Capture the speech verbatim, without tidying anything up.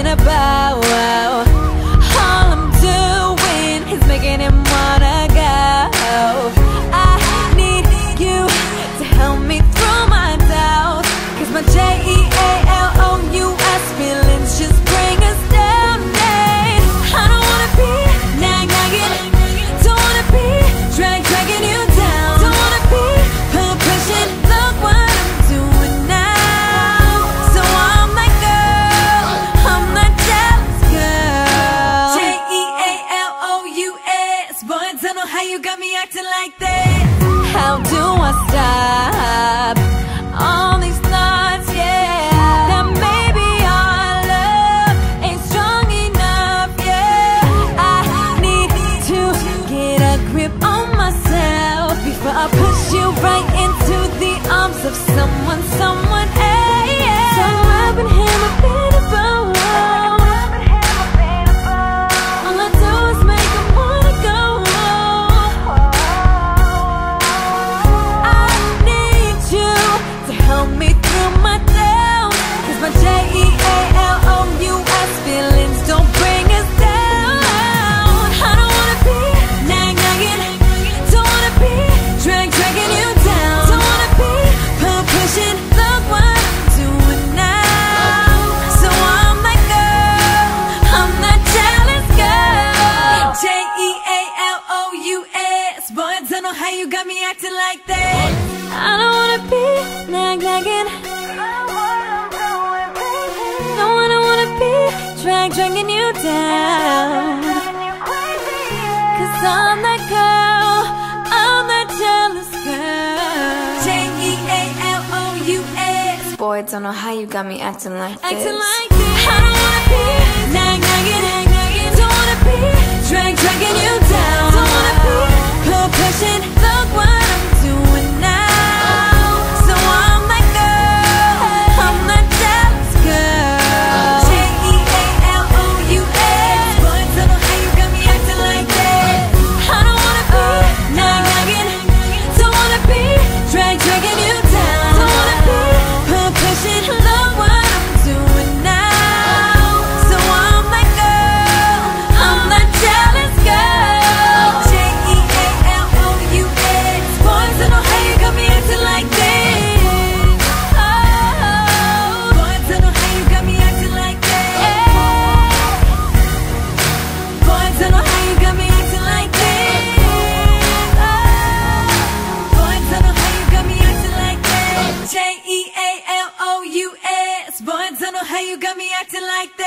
about. All I'm doing is making him wanna go. I need you to help me through my doubts, cause my J E A L O U S feelings just bring us down. And I don't wanna be nag nagging, don't wanna be drag dragging you down, don't wanna be pull pushing. Look what I'm doing now. So I'm that girl, I'm that jealous girl. J E A L O U S, boy, I don't know how you got me acting like that. How do I stop all these thoughts, yeah, that maybe our love ain't strong enough, yeah. I need to get a grip on myself before I push you right into the arms of someone, someone else. So I've been here a bit of a while. All I do is make him wanna go. I need you to help me through my down, cause my J E A L O U S feelings don't bring us down. I don't wanna be nag nagging, don't wanna be drag dragging you down, don't wanna be pull pushing. Look what I'm doing now. So I'm that girl, I'm that jealous girl. J E A L O U S, boy, I don't know how you got me acting like that. I don't wanna be nag nagging, don't wanna wanna be drag dragging you down, cause I'm that girl, I'm that jealous girl. J E A L O U S, Boy, I don't know how you got me acting like this. acting like this. I don't wanna be nag nagging, don't wanna be drag dragging you down, don't wanna be pull pushing. Look what I'm doing now. So I'm that girl, I'm that jealous girl. J E A L O U S, boy, I don't know how you got me acting like that. I don't wanna be nag nagging, don't wanna be drag dragging you down, don't wanna be pull pushing. Look what I'm doing now. So I'm that girl, I'm that jealous girl. J E A L O U S, boy, I don't know how you got me acting like this. Oh, boy, I don't know how you got me acting like that. Boy, I don't know how you got me acting like this. Oh, boy, I don't know how you got me acting like that. J E A L O U S, boy, I don't know how you got me acting like that.